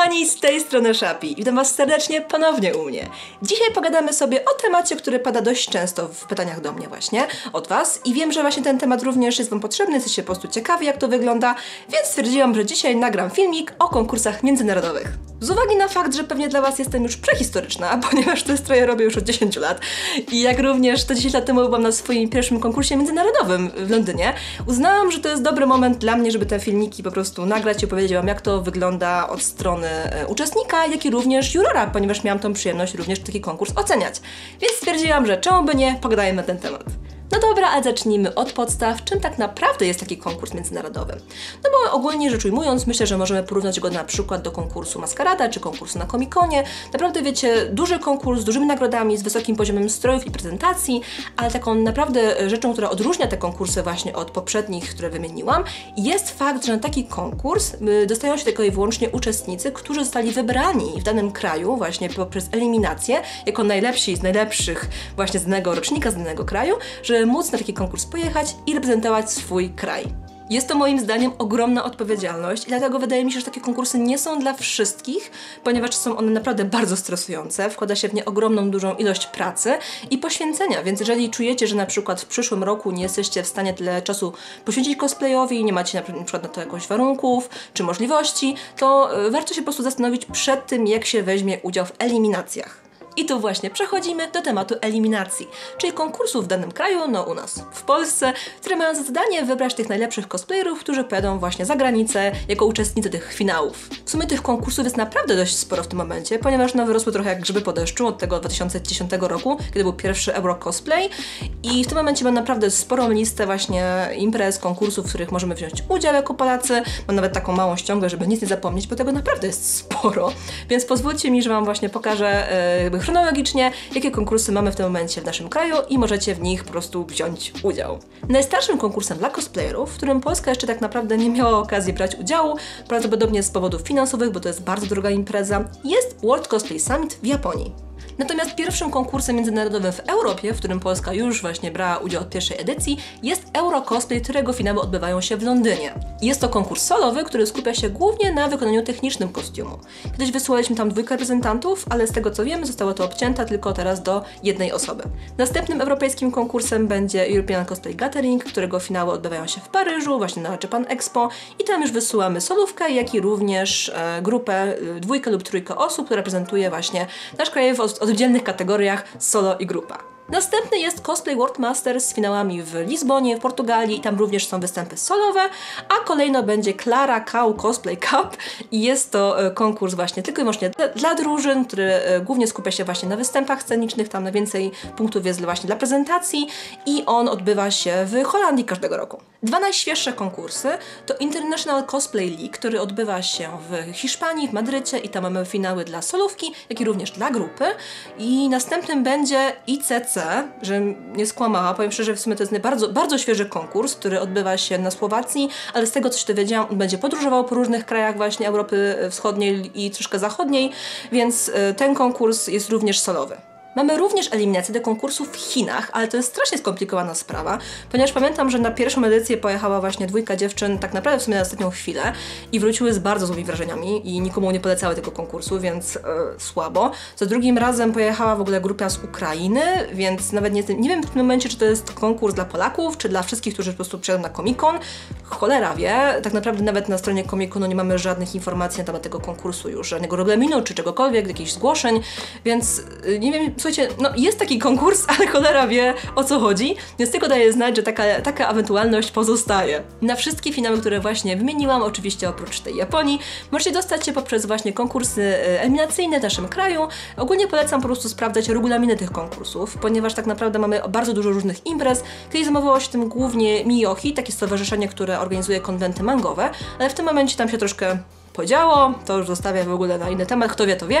kochani, z tej strony Szapi. Witam was serdecznie ponownie u mnie. Dzisiaj pogadamy sobie o temacie, który pada dość często w pytaniach do mnie właśnie, od was. I wiem, że właśnie ten temat również jest wam potrzebny, jesteście po prostu ciekawi, jak to wygląda, więc stwierdziłam, że dzisiaj nagram filmik o konkursach międzynarodowych. Z uwagi na fakt, że pewnie dla was jestem już prehistoryczna, ponieważ te stroje robię już od 10 lat i jak również to 10 lat temu byłam na swoim pierwszym konkursie międzynarodowym w Londynie, uznałam, że to jest dobry moment dla mnie, żeby te filmiki po prostu nagrać i opowiedzieć wam, jak to wygląda od strony uczestnika, jak i również jurora, ponieważ miałam tą przyjemność również taki konkurs oceniać. Więc stwierdziłam, że czemu by nie, pogadajmy na ten temat. No dobra, ale zacznijmy od podstaw, czym tak naprawdę jest taki konkurs międzynarodowy. No bo ogólnie rzecz ujmując, myślę, że możemy porównać go na przykład do konkursu Maskarada, czy konkursu na Comic-Conie. Naprawdę wiecie, duży konkurs z dużymi nagrodami, z wysokim poziomem strojów i prezentacji, ale taką naprawdę rzeczą, która odróżnia te konkursy właśnie od poprzednich, które wymieniłam, jest fakt, że na taki konkurs dostają się tylko i wyłącznie uczestnicy, którzy zostali wybrani w danym kraju właśnie poprzez eliminację, jako najlepsi z najlepszych właśnie z danego rocznika, z danego kraju, żeby móc na taki konkurs pojechać i reprezentować swój kraj. Jest to moim zdaniem ogromna odpowiedzialność i dlatego wydaje mi się, że takie konkursy nie są dla wszystkich, ponieważ są one naprawdę bardzo stresujące, wkłada się w nie ogromną, dużą ilość pracy i poświęcenia, więc jeżeli czujecie, że na przykład w przyszłym roku nie jesteście w stanie tyle czasu poświęcić cosplayowi, nie macie na przykład na to jakoś warunków czy możliwości, to warto się po prostu zastanowić przed tym, jak się weźmie udział w eliminacjach. I tu właśnie przechodzimy do tematu eliminacji, czyli konkursów w danym kraju, no u nas w Polsce, które mają za zadanie wybrać tych najlepszych cosplayerów, którzy pojadą właśnie za granicę jako uczestnicy tych finałów. W sumie tych konkursów jest naprawdę dość sporo w tym momencie, ponieważ no wyrosły trochę jak grzyby po deszczu od tego 2010 roku, kiedy był pierwszy Euro Cosplay i w tym momencie mam naprawdę sporą listę właśnie imprez, konkursów, w których możemy wziąć udział jako Polacy. Mam nawet taką małą ściągę, żeby nic nie zapomnieć, bo tego naprawdę jest sporo, więc pozwólcie mi, że wam właśnie pokażę chronologicznie, jakie konkursy mamy w tym momencie w naszym kraju i możecie w nich po prostu wziąć udział. Najstarszym konkursem dla cosplayerów, w którym Polska jeszcze tak naprawdę nie miała okazji brać udziału, prawdopodobnie z powodów finansowych, bo to jest bardzo droga impreza, jest World Cosplay Summit w Japonii. Natomiast pierwszym konkursem międzynarodowym w Europie, w którym Polska już właśnie brała udział od pierwszej edycji, jest Euro Cosplay, którego finały odbywają się w Londynie. Jest to konkurs solowy, który skupia się głównie na wykonaniu technicznym kostiumu. Kiedyś wysyłaliśmy tam 2 reprezentantów, ale z tego co wiem, zostało to obcięte tylko teraz do jednej osoby. Następnym europejskim konkursem będzie European Cosplay Gathering, którego finały odbywają się w Paryżu, właśnie na Japan Expo i tam już wysyłamy solówkę, jak i również grupę 2 lub 3 osób, która reprezentuje właśnie nasz kraj w oddzielnych kategoriach solo i grupa. Następny jest Cosplay World Masters z finałami w Lizbonie, w Portugalii i tam również są występy solowe, a kolejno będzie Clara Cow Cosplay Cup i jest to konkurs właśnie tylko i wyłącznie dla drużyn, który głównie skupia się właśnie na występach scenicznych, tam najwięcej punktów jest właśnie dla prezentacji i on odbywa się w Holandii każdego roku. 2 najświeższe konkursy to International Cosplay League, który odbywa się w Hiszpanii, w Madrycie i tam mamy finały dla solówki, jak i również dla grupy i następnym będzie ICC, że nie skłamała, powiem szczerze, w sumie to jest bardzo świeży konkurs, który odbywa się na Słowacji, ale z tego co się dowiedziałam, on będzie podróżował po różnych krajach właśnie Europy Wschodniej i troszkę zachodniej, więc ten konkurs jest również solowy. Mamy również eliminację do konkursu w Chinach, ale to jest strasznie skomplikowana sprawa, ponieważ pamiętam, że na pierwszą edycję pojechała właśnie 2 dziewczyn, tak naprawdę w sumie na ostatnią chwilę i wróciły z bardzo złymi wrażeniami i nikomu nie polecały tego konkursu, więc słabo. Za drugim razem pojechała w ogóle grupa z Ukrainy, więc nawet nie wiem w tym momencie, czy to jest konkurs dla Polaków, czy dla wszystkich, którzy po prostu przyjadą na Comic-Con. Cholera wie, tak naprawdę nawet na stronie Comic-Conu nie mamy żadnych informacji na temat tego konkursu już, żadnego regulaminu, czy czegokolwiek, jakichś zgłoszeń, więc nie wiem, słuchajcie, no jest taki konkurs, ale cholera wie, o co chodzi, więc tylko daje znać, że taka ewentualność pozostaje. Na wszystkie finały, które właśnie wymieniłam, oczywiście oprócz tej Japonii, możecie dostać się poprzez właśnie konkursy eliminacyjne w naszym kraju. Ogólnie polecam po prostu sprawdzać regulaminy tych konkursów, ponieważ tak naprawdę mamy bardzo dużo różnych imprez. Kiedyś zajmowało się tym głównie Miyohi, takie stowarzyszenie, które organizuje konwenty mangowe, ale w tym momencie tam się troszkę podziało, to już zostawię w ogóle na inny temat, kto wie, to wie.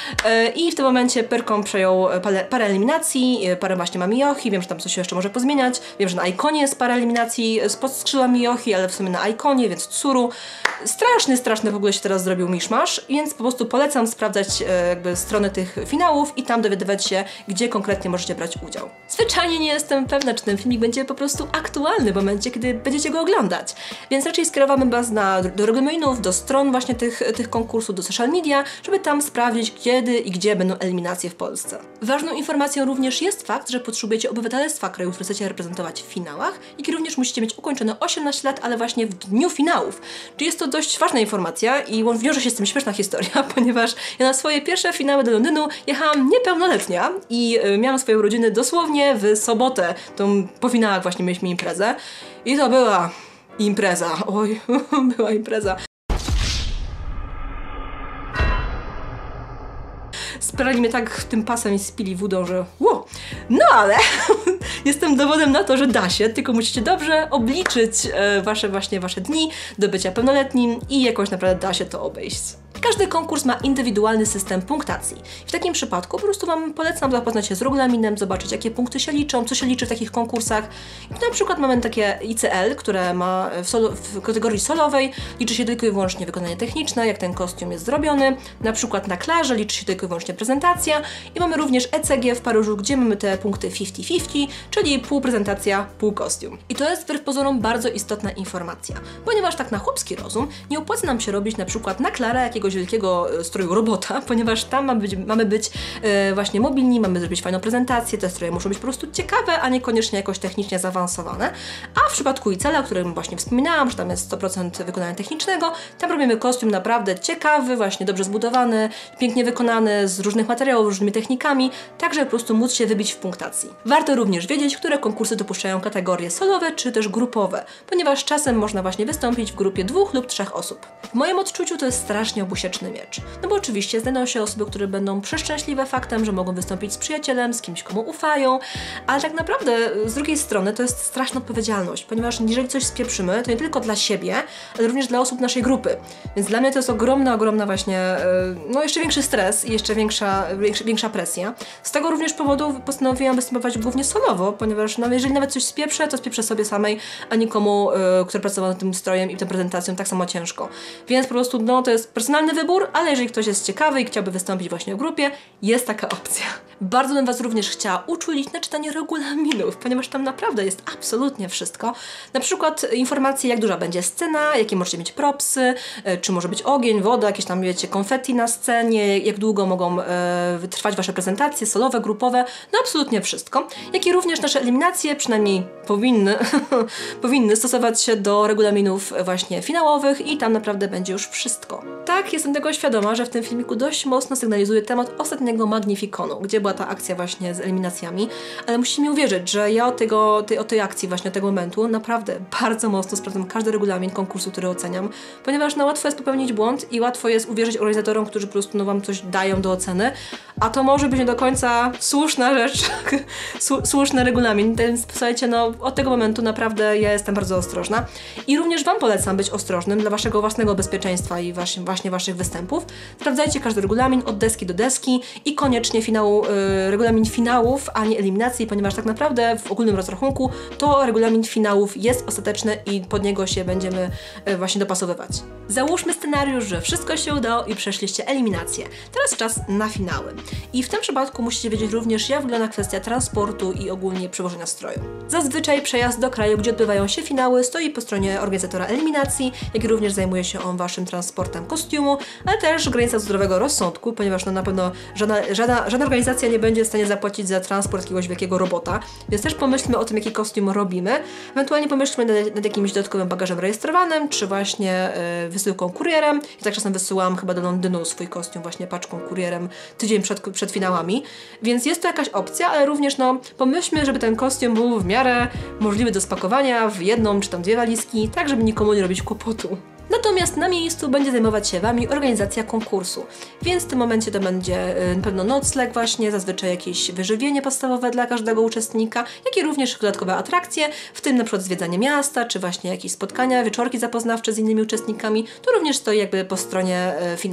I w tym momencie Pyrkom przejął parę eliminacji, parę właśnie ma Miyohi, wiem, że tam coś się jeszcze może pozmieniać, wiem, że na Ikonie jest parę eliminacji spod skrzydła Miyohi, ale w sumie na Ikonie, więc Tsuru. Straszny w ogóle się teraz zrobił miszmasz, więc po prostu polecam sprawdzać jakby strony tych finałów i tam dowiadywać się, gdzie konkretnie możecie brać udział. Zwyczajnie nie jestem pewna, czy ten filmik będzie po prostu aktualny w momencie, kiedy będziecie go oglądać, więc raczej skierowamy was do regulaminów, do stron właśnie właśnie tych konkursów do social media, żeby tam sprawdzić, kiedy i gdzie będą eliminacje w Polsce. Ważną informacją również jest fakt, że potrzebujecie obywatelstwa kraju, który chcecie reprezentować w finałach, jak i również musicie mieć ukończone 18 lat, ale właśnie w dniu finałów. Czyli jest to dość ważna informacja i wiąże się z tym śmieszna historia, ponieważ ja na swoje pierwsze finały do Londynu jechałam niepełnoletnia i miałam swoje urodziny dosłownie w sobotę. Po finałach właśnie mieliśmy imprezę i to była impreza. Oj, była impreza. Sprali mnie tak tym pasem i spili wódą, że wow. No ale jestem dowodem na to, że da się, tylko musicie dobrze obliczyć wasze dni do bycia pełnoletnim i jakoś naprawdę da się to obejść. Każdy konkurs ma indywidualny system punktacji. W takim przypadku po prostu Wam polecam zapoznać się z regulaminem, zobaczyć jakie punkty się liczą, co się liczy w takich konkursach. I na przykład mamy takie ICL, które ma w kategorii solowej liczy się tylko i wyłącznie wykonanie techniczne, jak ten kostium jest zrobiony. Na przykład na klarze liczy się tylko i wyłącznie prezentacja. I mamy również ECG w Paryżu, gdzie mamy te punkty 50-50, czyli pół prezentacja, pół kostium. I to jest wbrew pozorom bardzo istotna informacja, ponieważ tak na chłopski rozum nie opłaca nam się robić na przykład na klarę jakiegoś wielkiego stroju robota, ponieważ tam mamy być właśnie mobilni, mamy zrobić fajną prezentację, te stroje muszą być po prostu ciekawe, a niekoniecznie jakoś technicznie zaawansowane. A w przypadku ICL-a, o którym właśnie wspominałam, że tam jest 100% wykonania technicznego, tam robimy kostium naprawdę ciekawy, właśnie dobrze zbudowany, pięknie wykonany, z różnych materiałów, różnymi technikami, tak żeby po prostu móc się wybić w punktacji. Warto również wiedzieć, które konkursy dopuszczają kategorie solowe czy też grupowe, ponieważ czasem można właśnie wystąpić w grupie 2 lub 3 osób. W moim odczuciu to jest strasznie obusieczny miecz. No bo oczywiście znajdą się osoby, które będą przeszczęśliwe faktem, że mogą wystąpić z przyjacielem, z kimś, komu ufają, ale tak naprawdę z drugiej strony to jest straszna odpowiedzialność, ponieważ jeżeli coś spieprzymy, to nie tylko dla siebie, ale również dla osób naszej grupy. Więc dla mnie to jest ogromna właśnie, no jeszcze większy stres i jeszcze większa presja. Z tego również powodu postanowiłam występować głównie solowo, ponieważ no, jeżeli nawet coś spieprzę, to spieprzę sobie samej, a nikomu, kto pracował nad tym strojem i tą prezentacją tak samo ciężko. Więc po prostu no, to jest personalny wybór, ale jeżeli ktoś jest ciekawy i chciałby wystąpić właśnie w grupie, jest taka opcja. Bardzo bym Was również chciała uczulić na czytanie regulaminów, ponieważ tam naprawdę jest absolutnie wszystko. Na przykład informacje, jak duża będzie scena, jakie możecie mieć propsy, czy może być ogień, woda, jakieś tam, wiecie, konfetti na scenie, jak długo mogą trwać Wasze prezentacje, solowe, grupowe, no absolutnie wszystko. Jak i również nasze eliminacje, przynajmniej powinny stosować się do regulaminów właśnie finałowych i tam naprawdę będzie już wszystko. Tak, jestem tego świadoma, że w tym filmiku dość mocno sygnalizuję temat ostatniego Magnifikonu, gdzie była ta akcja właśnie z eliminacjami, ale musicie mi uwierzyć, że ja od tej akcji, właśnie od tego momentu naprawdę bardzo mocno sprawdzam każdy regulamin konkursu, który oceniam, ponieważ no łatwo jest popełnić błąd i łatwo jest uwierzyć organizatorom, którzy po prostu no, Wam coś dają do oceny, a to może być nie do końca słuszna rzecz, słuszny regulamin, więc słuchajcie, no od tego momentu naprawdę ja jestem bardzo ostrożna i również Wam polecam być ostrożnym dla Waszego własnego bezpieczeństwa i właśnie Waszych występów. Sprawdzajcie każdy regulamin od deski do deski i koniecznie regulamin finałów, a nie eliminacji, ponieważ tak naprawdę w ogólnym rozrachunku to regulamin finałów jest ostateczny i pod niego się będziemy właśnie dopasowywać. Załóżmy scenariusz, że wszystko się udało i przeszliście eliminację. Teraz czas na finały. I w tym przypadku musicie wiedzieć również, jak wygląda kwestia transportu i ogólnie przewożenia stroju. Zazwyczaj przejazd do kraju, gdzie odbywają się finały, stoi po stronie organizatora eliminacji, jak i również zajmuje się on Waszym transportem kostiumu, ale też granica zdrowego rozsądku, ponieważ no na pewno żadna organizacja nie będzie w stanie zapłacić za transport jakiegoś wielkiego robota, więc też pomyślmy o tym, jaki kostium robimy. Ewentualnie pomyślmy nad jakimś dodatkowym bagażem rejestrowanym, czy właśnie wysyłką kurierem. Ja tak czasem wysyłam chyba do Londynu swój kostium właśnie paczką kurierem tydzień przed finałami, więc jest to jakaś opcja, ale również no pomyślmy, żeby ten kostium był w miarę możliwy do spakowania w jedną czy tam 2 walizki, tak żeby nikomu nie robić kłopotu. Natomiast na miejscu będzie zajmować się Wami organizacja konkursu, więc w tym momencie to będzie na pewno nocleg właśnie, zazwyczaj jakieś wyżywienie podstawowe dla każdego uczestnika, jak i również dodatkowe atrakcje, w tym na przykład zwiedzanie miasta, czy właśnie jakieś spotkania, wieczorki zapoznawcze z innymi uczestnikami, to również stoi jakby po stronie finałów.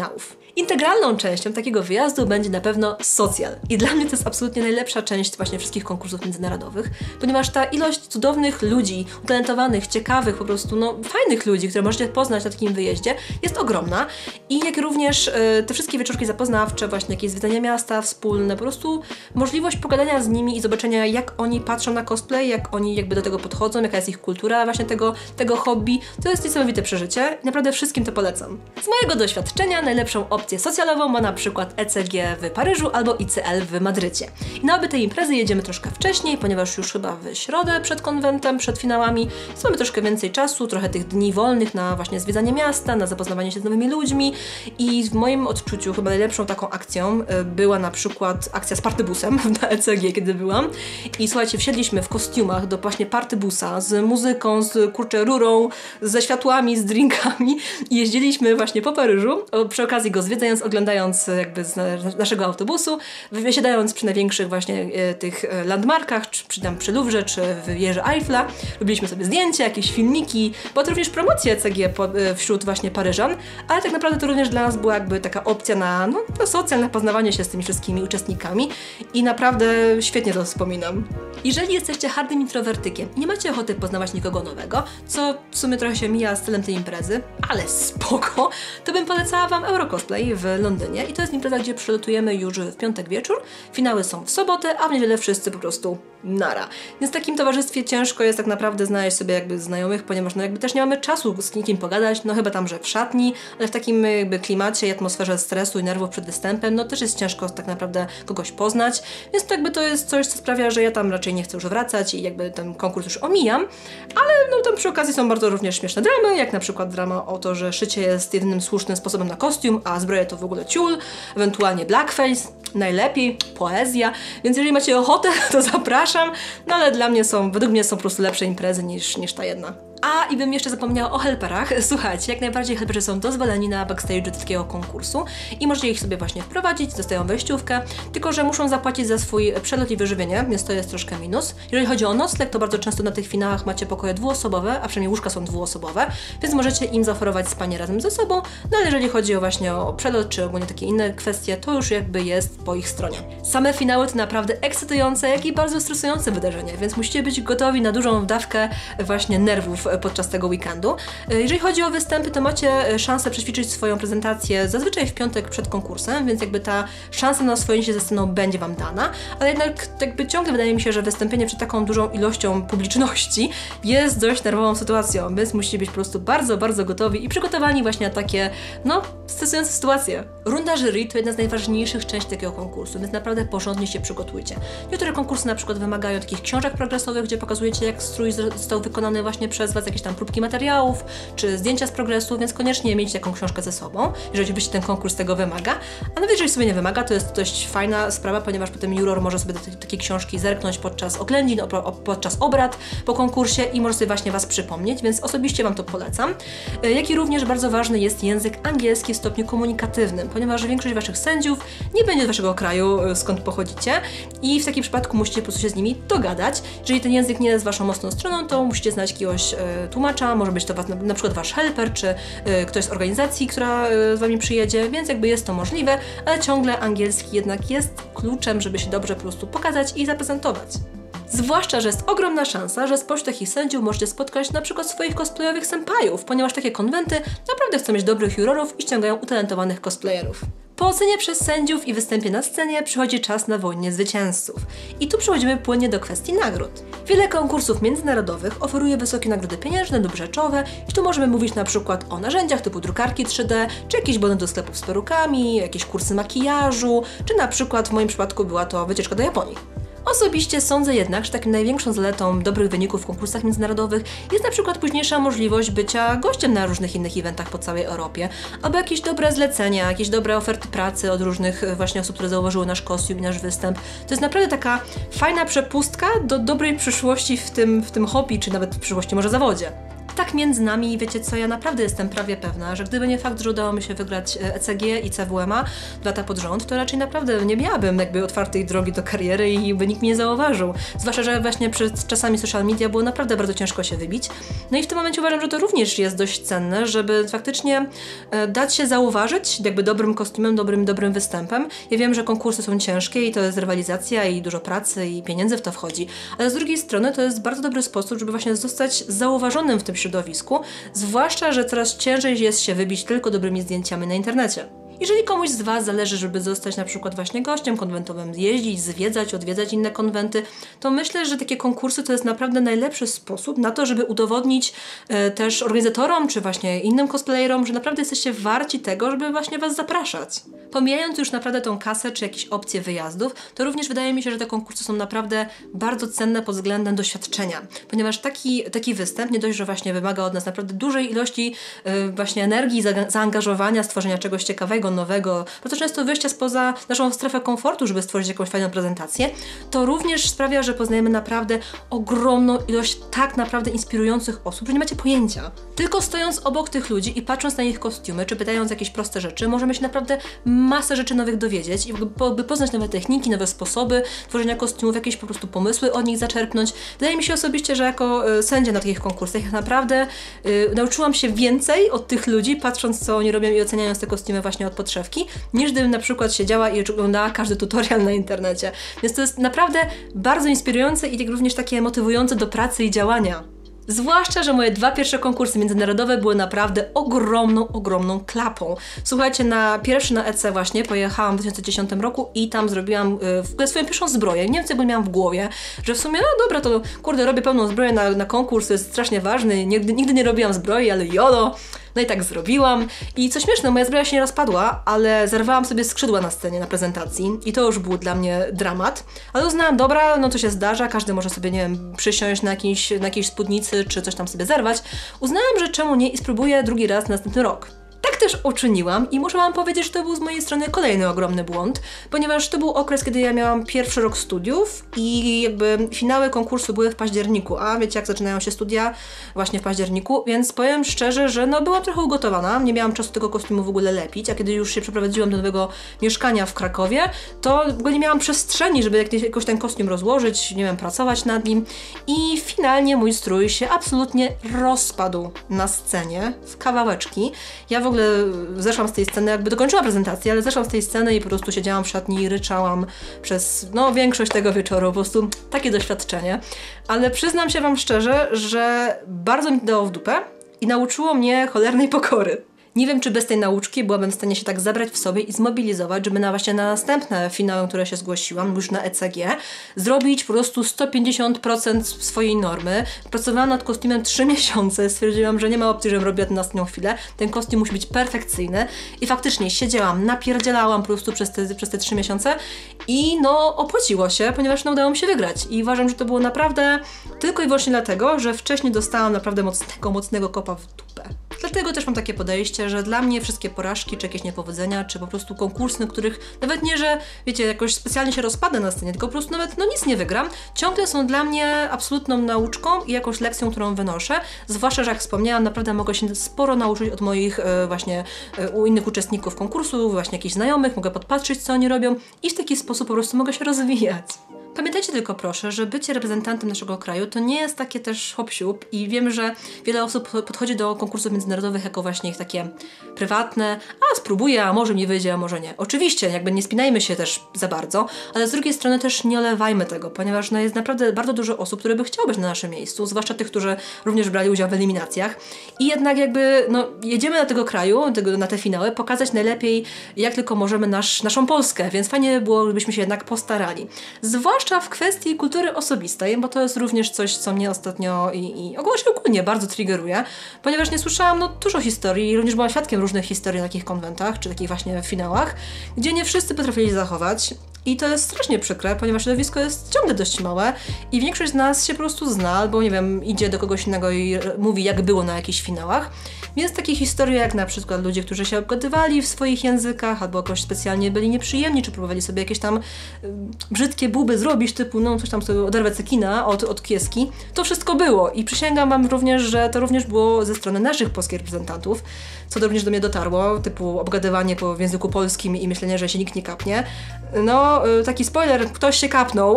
Integralną częścią takiego wyjazdu będzie na pewno socjal. I dla mnie to jest absolutnie najlepsza część właśnie wszystkich konkursów międzynarodowych, ponieważ ta ilość cudownych ludzi, utalentowanych, ciekawych, po prostu fajnych ludzi, które możecie poznać na takim wyjeździe, jest ogromna. I jak również te wszystkie wieczorki zapoznawcze, właśnie jakieś zwiedzania miasta wspólne, po prostu możliwość pogadania z nimi i zobaczenia, jak oni patrzą na cosplay, jak oni jakby do tego podchodzą, jaka jest ich kultura właśnie tego hobby, to jest niesamowite przeżycie. Naprawdę wszystkim to polecam. Z mojego doświadczenia najlepszą opcję socjalową ma na przykład ECG w Paryżu albo ICL w Madrycie. I na obie te imprezy jedziemy troszkę wcześniej, ponieważ już chyba w środę przed konwentem, przed finałami, więc mamy troszkę więcej czasu, trochę tych dni wolnych na właśnie zwiedzanie miasta, na zapoznawanie się z nowymi ludźmi i w moim odczuciu chyba najlepszą taką akcją była na przykład akcja z partybusem na ECG, kiedy byłam. I słuchajcie, wsiedliśmy w kostiumach do właśnie partybusa z muzyką, z rurą, ze światłami, z drinkami i jeździliśmy właśnie po Paryżu, przy okazji go zwiedzając, oglądając jakby z naszego autobusu, wysiadając przy największych właśnie tych landmarkach, czy tam przy Louvre, czy w wieży Eiffla. Robiliśmy sobie zdjęcia, jakieś filmiki, bo to również promocja ECG wśród właśnie Paryżan, ale tak naprawdę to również dla nas była jakby taka opcja na socjal, na poznawanie się z tymi wszystkimi uczestnikami i naprawdę świetnie to wspominam. Jeżeli jesteście hardym introwertykiem i nie macie ochoty poznawać nikogo nowego, co w sumie trochę się mija z celem tej imprezy, ale spoko, to bym polecała Wam Eurocosplay w Londynie i to jest impreza, gdzie przylotujemy już w piątek wieczór, finały są w sobotę, a w niedzielę wszyscy po prostu nara. Więc w takim towarzystwie ciężko jest tak naprawdę znaleźć sobie jakby znajomych, ponieważ jakby też nie mamy czasu z nikim pogadać, chyba tam, że w szatni, ale w takim jakby klimacie i atmosferze stresu i nerwów przed występem, też jest ciężko tak naprawdę kogoś poznać, więc to jest coś, co sprawia, że ja tam raczej nie chcę już wracać i jakby ten konkurs już omijam, ale tam przy okazji są bardzo również śmieszne dramy, jak na przykład drama o to, że szycie jest jedynym słusznym sposobem na kostium, a zbroja to w ogóle ciul, ewentualnie blackface, najlepiej, poezja, więc jeżeli macie ochotę, to zapraszam, ale według mnie są po prostu lepsze imprezy niż ta jedna. I bym jeszcze zapomniała o helperach. Słuchajcie, jak najbardziej helperzy są dozwoleni na backstage'u takiego konkursu i możecie ich sobie właśnie wprowadzić, dostają wejściówkę, tylko że muszą zapłacić za swój przelot i wyżywienie, więc to jest troszkę minus. Jeżeli chodzi o nocleg, to bardzo często na tych finałach macie pokoje dwuosobowe, a przynajmniej łóżka są dwuosobowe, więc możecie im zaoferować spanie razem ze sobą, ale jeżeli chodzi właśnie o przelot czy ogólnie takie inne kwestie, to już jakby jest po ich stronie. Same finały to naprawdę ekscytujące, jak i bardzo stresujące wydarzenie, więc musicie być gotowi na dużą dawkę właśnie nerwów podczas tego weekendu. Jeżeli chodzi o występy, to macie szansę przećwiczyć swoją prezentację zazwyczaj w piątek przed konkursem, więc jakby ta szansa na oswojenie się ze sceną będzie Wam dana, ale jednak jakby ciągle wydaje mi się, że wystąpienie przed taką dużą ilością publiczności jest dość nerwową sytuacją, więc musicie być po prostu bardzo, bardzo gotowi i przygotowani właśnie na takie, stresujące sytuacje. Runda jury to jedna z najważniejszych części takiego konkursu, więc naprawdę porządnie się przygotujcie. Niektóre konkursy na przykład wymagają takich książek progresowych, gdzie pokazujecie, jak strój został wykonany właśnie przez Was, jakieś tam próbki materiałów, czy zdjęcia z progresu, więc koniecznie mieć taką książkę ze sobą, jeżeli oczywiście ten konkurs tego wymaga. A nawet jeżeli sobie nie wymaga, to jest dość fajna sprawa, ponieważ potem juror może sobie do takiej książki zerknąć podczas oględzin, podczas obrad po konkursie i może sobie właśnie Was przypomnieć, więc osobiście Wam to polecam. Jak i również bardzo ważny jest język angielski w stopniu komunikatywnym, ponieważ większość Waszych sędziów nie będzie z Waszego kraju, skąd pochodzicie i w takim przypadku musicie po prostu się z nimi dogadać. Jeżeli ten język nie jest Waszą mocną stroną, to musicie znaleźć jakiegoś tłumacza, może być to na przykład Wasz helper, czy ktoś z organizacji, która z Wami przyjedzie, więc jakby jest to możliwe, ale ciągle angielski jednak jest kluczem, żeby się dobrze po prostu pokazać i zaprezentować. Zwłaszcza, że jest ogromna szansa, że spośród takich sędziów możecie spotkać na przykład swoich cosplayowych senpajów, ponieważ takie konwenty naprawdę chcą mieć dobrych jurorów i ściągają utalentowanych cosplayerów. Po ocenie przez sędziów i występie na scenie przychodzi czas na wojnę zwycięzców. I tu przechodzimy płynnie do kwestii nagród. Wiele konkursów międzynarodowych oferuje wysokie nagrody pieniężne lub rzeczowe i tu możemy mówić na przykład o narzędziach typu drukarki 3D, czy jakieś bony do sklepów z perukami, jakieś kursy makijażu, czy na przykład w moim przypadku była to wycieczka do Japonii. Osobiście sądzę jednak, że taką największą zaletą dobrych wyników w konkursach międzynarodowych jest na przykład późniejsza możliwość bycia gościem na różnych innych eventach po całej Europie, albo jakieś dobre zlecenia, jakieś dobre oferty pracy od różnych właśnie osób, które zauważyły nasz kostium i nasz występ. To jest naprawdę taka fajna przepustka do dobrej przyszłości w tym hobby, czy nawet w przyszłości może zawodzie. tak między nami, wiecie co, ja naprawdę jestem prawie pewna, że gdyby nie fakt, że udało mi się wygrać ECG i CWMA 2 lata pod rząd, to raczej naprawdę nie miałabym jakby otwartej drogi do kariery i by nikt mnie nie zauważył. Zwłaszcza, że właśnie przed czasami social media było naprawdę bardzo ciężko się wybić. No i w tym momencie uważam, że to również jest dość cenne, żeby faktycznie dać się zauważyć jakby dobrym kostiumem, dobrym występem. Ja wiem, że konkursy są ciężkie i to jest rywalizacja i dużo pracy i pieniędzy w to wchodzi, ale z drugiej strony to jest bardzo dobry sposób, żeby właśnie zostać zauważonym w tym środowisku, zwłaszcza, że coraz ciężej jest się wybić tylko dobrymi zdjęciami na internecie. Jeżeli komuś z Was zależy, żeby zostać na przykład właśnie gościem konwentowym, jeździć, zwiedzać, odwiedzać inne konwenty, to myślę, że takie konkursy to jest naprawdę najlepszy sposób na to, żeby udowodnić też organizatorom, czy właśnie innym cosplayerom, że naprawdę jesteście warci tego, żeby właśnie Was zapraszać. Pomijając już naprawdę tą kasę, czy jakieś opcje wyjazdów, to również wydaje mi się, że te konkursy są naprawdę bardzo cenne pod względem doświadczenia, ponieważ taki występ nie dość, że właśnie wymaga od nas naprawdę dużej ilości właśnie energii, zaangażowania, stworzenia czegoś ciekawego, nowego, bardzo często wyjścia spoza naszą strefę komfortu, żeby stworzyć jakąś fajną prezentację, to również sprawia, że poznajemy naprawdę ogromną ilość tak naprawdę inspirujących osób, że nie macie pojęcia. Tylko stojąc obok tych ludzi i patrząc na ich kostiumy, czy pytając jakieś proste rzeczy, możemy się naprawdę masę rzeczy nowych dowiedzieć i by poznać nowe techniki, nowe sposoby tworzenia kostiumów, jakieś po prostu pomysły od nich zaczerpnąć. Wydaje mi się osobiście, że jako sędzia na takich konkursach naprawdę nauczyłam się więcej od tych ludzi, patrząc co oni robią i oceniając te kostiumy właśnie od podszewki, niż gdybym na przykład siedziała i oglądała każdy tutorial na internecie. Więc to jest naprawdę bardzo inspirujące i również takie motywujące do pracy i działania. Zwłaszcza, że moje 2 pierwsze konkursy międzynarodowe były naprawdę ogromną klapą. Słuchajcie, pierwszy na EC właśnie pojechałam w 2010 roku i tam zrobiłam swoją pierwszą zbroję. Nie wiem, co miałam w głowie, że w sumie, no dobra, to kurde, robię pełną zbroję na konkurs, to jest strasznie ważny. Nigdy nie robiłam zbroi, ale jolo. No i tak zrobiłam. I co śmieszne, moja zbroja się nie rozpadła, ale zerwałam sobie skrzydła na scenie, na prezentacji i to już był dla mnie dramat. Ale uznałam, dobra, no to się zdarza, każdy może sobie, nie wiem, przysiąść na jakiejś spódnicy, czy coś tam sobie zerwać. Uznałam, że czemu nie i spróbuję drugi raz następny rok. Tak też uczyniłam i muszę Wam powiedzieć, że to był z mojej strony kolejny ogromny błąd, ponieważ to był okres, kiedy ja miałam pierwszy rok studiów i jakby finały konkursu były w październiku, a wiecie jak zaczynają się studia właśnie w październiku, więc powiem szczerze, że no byłam trochę ugotowana, nie miałam czasu tego kostiumu w ogóle lepić, a kiedy już się przeprowadziłam do nowego mieszkania w Krakowie, to nie miałam przestrzeni, żeby jakoś ten kostium rozłożyć, nie wiem, pracować nad nim i finalnie mój strój się absolutnie rozpadł na scenie w kawałeczki. Ja w ogóle zeszłam z tej sceny, jakby dokończyłam prezentację, ale zeszłam z tej sceny i po prostu siedziałam w szatni i ryczałam przez większość tego wieczoru, po prostu takie doświadczenie. Ale przyznam się Wam szczerze, że bardzo mi to dało w dupę i nauczyło mnie cholernej pokory. Nie wiem, czy bez tej nauczki byłabym w stanie się tak zabrać w sobie i zmobilizować, żeby właśnie na następne finały, które się zgłosiłam, już na ECG, zrobić po prostu 150% swojej normy. Pracowałam nad kostiumem 3 miesiące, stwierdziłam, że nie ma opcji, żebym robiła to na ostatnią chwilę. Ten kostium musi być perfekcyjny i faktycznie siedziałam, napierdzielałam po prostu przez te 3 miesiące i opłaciło się, ponieważ udało mi się wygrać. I uważam, że to było naprawdę tylko i wyłącznie dlatego, że wcześniej dostałam naprawdę mocnego kopa w dupę. Dlatego też mam takie podejście, że dla mnie wszystkie porażki, czy jakieś niepowodzenia, czy po prostu konkursy, na których nawet nie, że wiecie, jakoś specjalnie się rozpadę na scenie, tylko po prostu nawet nic nie wygram, ciągle są dla mnie absolutną nauczką i jakąś lekcją, którą wynoszę. Zwłaszcza, że jak wspomniałam, naprawdę mogę się sporo nauczyć od moich u innych uczestników konkursu, właśnie jakichś znajomych, mogę podpatrzeć, co oni robią i w taki sposób po prostu mogę się rozwijać. Pamiętajcie tylko proszę, że bycie reprezentantem naszego kraju to nie jest takie też hop-siup i wiem, że wiele osób podchodzi do konkursów międzynarodowych jako właśnie ich takie prywatne, a spróbuję, a może mi wyjdzie, a może nie. Oczywiście, jakby nie spinajmy się też za bardzo, ale z drugiej strony też nie olewajmy tego, ponieważ jest naprawdę bardzo dużo osób, które by chciały być na naszym miejscu, zwłaszcza tych, którzy również brali udział w eliminacjach i jednak jakby jedziemy do tego kraju, na te finały, pokazać najlepiej jak tylko możemy naszą Polskę, więc fajnie by było, żebyśmy się jednak postarali. Zwłaszcza w kwestii kultury osobistej, bo to jest również coś, co mnie ostatnio i ogólnie bardzo triggeruje, ponieważ nie słyszałam dużo historii i również byłam świadkiem różnych historii na takich konwentach, czy takich właśnie finałach, gdzie nie wszyscy potrafili się zachować. I to jest strasznie przykre, ponieważ środowisko jest ciągle dość małe i większość z nas się po prostu zna, albo nie wiem, idzie do kogoś innego i mówi jak było na jakichś finałach. Więc takie historie jak na przykład ludzie, którzy się obgadywali w swoich językach, albo jakoś specjalnie byli nieprzyjemni, czy próbowali sobie jakieś tam brzydkie buby zrobić, zrobić, typu no coś tam sobie oderwę cekina od kieski, to wszystko było i przysięgam wam również, że to również było ze strony naszych polskich reprezentantów, co również do mnie dotarło, typu obgadywanie w języku polskim i myślenie, że się nikt nie kapnie. No, taki spoiler, ktoś się kapnął.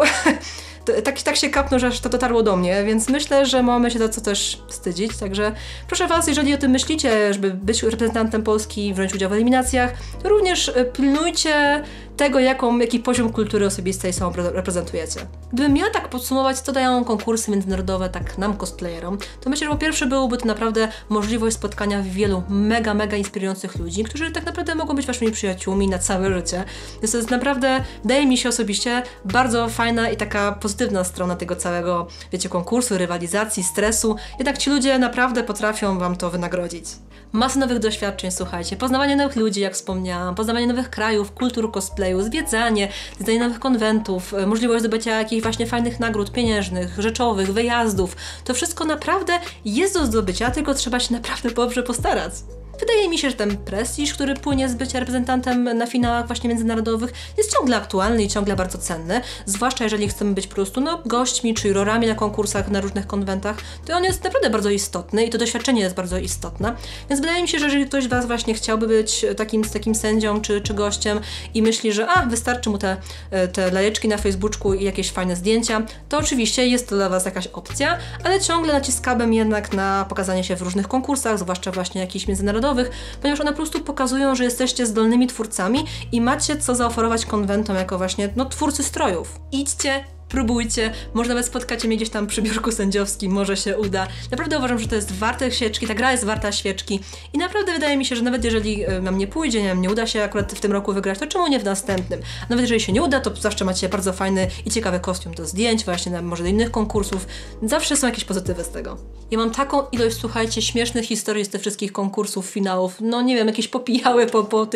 Tak się kapnął, że aż to dotarło do mnie, więc myślę, że mamy się za co też wstydzić, także proszę was, jeżeli o tym myślicie, żeby być reprezentantem Polski i wziąć udział w eliminacjach, to również pilnujcie tego, jaki poziom kultury osobistej sobą reprezentujecie. Gdybym miała tak podsumować, co dają konkursy międzynarodowe tak nam cosplayerom, to myślę, że po pierwsze byłoby to naprawdę możliwość spotkania wielu mega inspirujących ludzi, którzy tak naprawdę mogą być waszymi przyjaciółmi na całe życie. Więc to jest naprawdę, wydaje mi się osobiście, bardzo fajna i taka pozytywna strona tego całego, wiecie, konkursu, rywalizacji, stresu. Jednak ci ludzie naprawdę potrafią wam to wynagrodzić. Masy nowych doświadczeń, słuchajcie, poznawanie nowych ludzi, jak wspomniałam, poznawanie nowych krajów, kultur cosplayu, zwiedzanie nowych konwentów, możliwość zdobycia jakichś właśnie fajnych nagród pieniężnych, rzeczowych, wyjazdów. To wszystko naprawdę jest do zdobycia, tylko trzeba się naprawdę dobrze postarać. Wydaje mi się, że ten prestiż, który płynie z bycia reprezentantem na finałach właśnie międzynarodowych, jest ciągle aktualny i ciągle bardzo cenny, zwłaszcza jeżeli chcemy być po prostu gośćmi czy jurorami na konkursach, na różnych konwentach, to on jest naprawdę bardzo istotny i to doświadczenie jest bardzo istotne, więc wydaje mi się, że jeżeli ktoś z was właśnie chciałby być takim sędzią czy gościem i myśli, że wystarczy mu te lajeczki na Facebooku i jakieś fajne zdjęcia, to oczywiście jest to dla was jakaś opcja, ale ciągle naciskałbym jednak na pokazanie się w różnych konkursach, zwłaszcza właśnie jakichś międzynarodowych, ponieważ one po prostu pokazują, że jesteście zdolnymi twórcami i macie co zaoferować konwentom jako właśnie twórcy strojów. Idźcie, próbujcie, może nawet spotkacie mnie gdzieś tam przy biurku sędziowskim, może się uda. Naprawdę uważam, że to jest warte świeczki, ta gra jest warta świeczki i naprawdę wydaje mi się, że nawet jeżeli nam nie pójdzie, nie uda się akurat w tym roku wygrać, to czemu nie w następnym? A nawet jeżeli się nie uda, to zawsze macie bardzo fajny i ciekawy kostium do zdjęć, właśnie może do innych konkursów. Zawsze są jakieś pozytywy z tego. Ja mam taką ilość, słuchajcie, śmiesznych historii z tych wszystkich konkursów, finałów, no nie wiem, jakieś popijały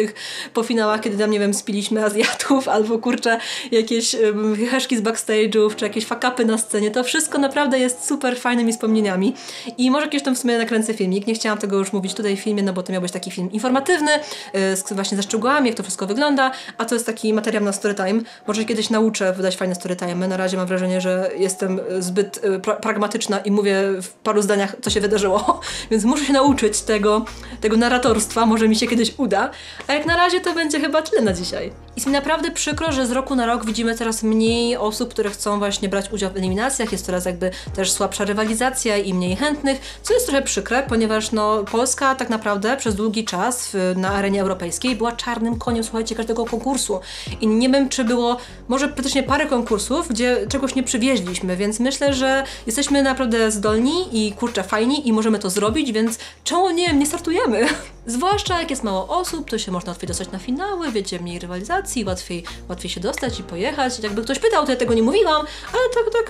po finałach, kiedy tam, nie wiem, spiliśmy Azjatów, albo kurczę, jakieś heszki z backstage, czy jakieś fuck-upy na scenie, to wszystko naprawdę jest super fajnymi wspomnieniami i może kiedyś tam w sumie nakręcę filmik, nie chciałam tego już mówić tutaj w filmie, no bo to miał być taki film informatywny, właśnie ze szczegółami, jak to wszystko wygląda, a to jest taki materiał na storytime, może kiedyś nauczę wydać fajne storytime, na razie mam wrażenie, że jestem zbyt pragmatyczna i mówię w paru zdaniach, co się wydarzyło, więc muszę się nauczyć tego narratorstwa, może mi się kiedyś uda, a jak na razie to będzie chyba tyle na dzisiaj. Jest mi naprawdę przykro, że z roku na rok widzimy coraz mniej osób, które chcą właśnie brać udział w eliminacjach, jest coraz jakby też słabsza rywalizacja i mniej chętnych, co jest trochę przykre, ponieważ Polska tak naprawdę przez długi czas na arenie europejskiej była czarnym koniem, słuchajcie, każdego konkursu i nie wiem, czy było może praktycznie parę konkursów, gdzie czegoś nie przywieźliśmy, więc myślę, że jesteśmy naprawdę zdolni i kurczę fajni i możemy to zrobić, więc czemu nie startujemy? Zwłaszcza jak jest mało osób, to się można łatwiej dostać na finały, wiecie, mniej rywalizacji, łatwiej się dostać i pojechać. Jakby ktoś pytał, to ja tego nie mówiłam, ale tak,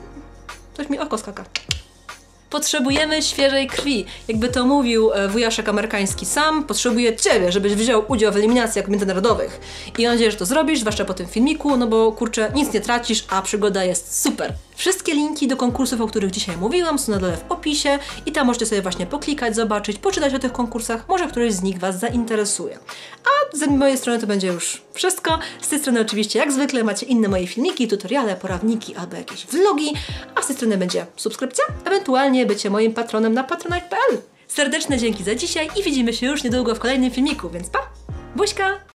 coś mi oko skaka. Potrzebujemy świeżej krwi. Jakby to mówił wujaszek amerykański sam, potrzebuję ciebie, żebyś wziął udział w eliminacjach międzynarodowych. I mam nadzieję, że to zrobisz, zwłaszcza po tym filmiku, no bo kurczę, nic nie tracisz, a przygoda jest super. Wszystkie linki do konkursów, o których dzisiaj mówiłam, są na dole w opisie i tam możecie sobie właśnie poklikać, zobaczyć, poczytać o tych konkursach, może któryś z nich was zainteresuje. A z mojej strony to będzie już wszystko. Z tej strony oczywiście, jak zwykle, macie inne moje filmiki, tutoriale, poradniki albo jakieś vlogi, a z tej strony będzie subskrypcja, ewentualnie bycie moim patronem na patronite.pl. Serdeczne dzięki za dzisiaj i widzimy się już niedługo w kolejnym filmiku, więc pa! Buźka!